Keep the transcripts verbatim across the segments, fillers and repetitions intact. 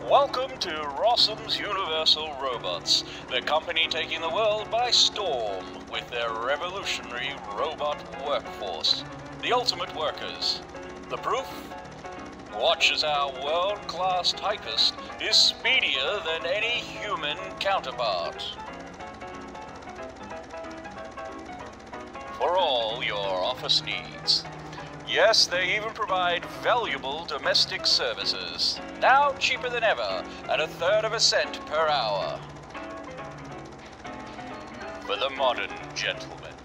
Welcome to Rossum's Universal Robots, the company taking the world by storm with their revolutionary robot workforce. The ultimate workers. The proof? Watch as our world-class typist is speedier than any human counterpart. For all your office needs. Yes, they even provide valuable domestic services, now cheaper than ever, at a third of a cent per hour. For the modern gentleman.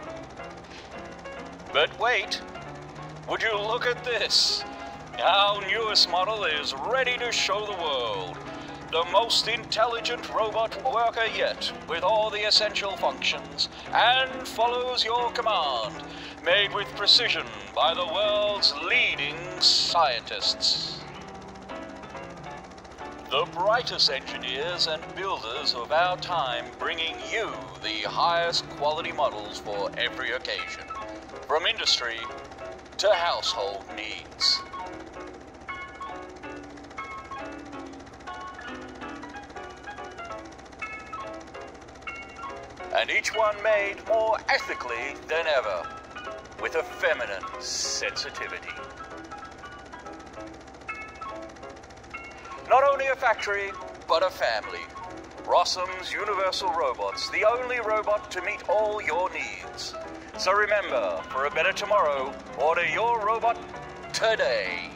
But wait, would you look at this? Our newest model is ready to show the world. The most intelligent robot worker yet, with all the essential functions, and follows your command, made with precision by the world's leading scientists. The brightest engineers and builders of our time, bringing you the highest quality models for every occasion, from industry to household needs. And each one made more ethically than ever, with a feminine sensitivity. Not only a factory, but a family. Rossum's Universal Robots, the only robot to meet all your needs. So remember, for a better tomorrow, order your robot today.